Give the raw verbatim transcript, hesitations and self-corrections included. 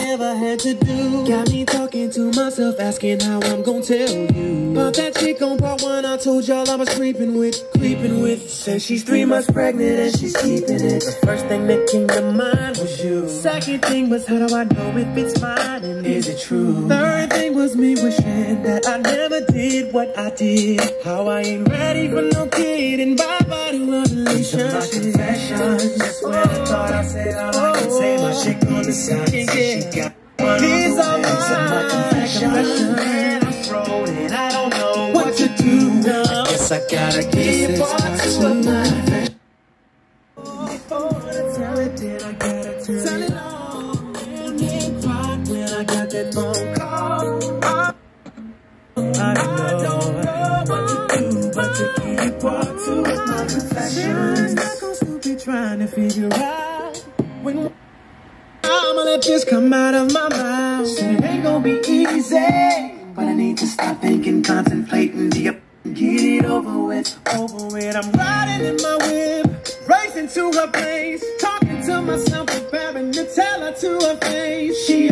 ever had to do. Got me talking to myself, asking how I'm gonna tell you about that chick on part one I told y'all I was creeping with. Creeping with. Said she's three months pregnant and she's keeping it. The first thing that came to mind was you. Second thing was, how do I know if it's mine and is it true? Third thing was me wishing that I never did what I did. How I ain't ready for no kid and bye-bye to a relationship. My confessions, just when I thought I said all I can say. My chick on the side, she got one. These are my confessions, and I'm thrown and I don't know what to do now. Guess I gotta keep it part two of my confession. Before I tell it, then I gotta tell it all. And then cry when I got that phone call. I don't know what to do, but to keep part two of my confessions. Not gonna stupid trying to figure out when I'ma let this come out of my mouth. Said it ain't gonna be easy, but I need to stop thinking, contemplating, get it over with, over with. I'm riding in my whip, racing to her place, talking to myself, preparing to tell her to her face. She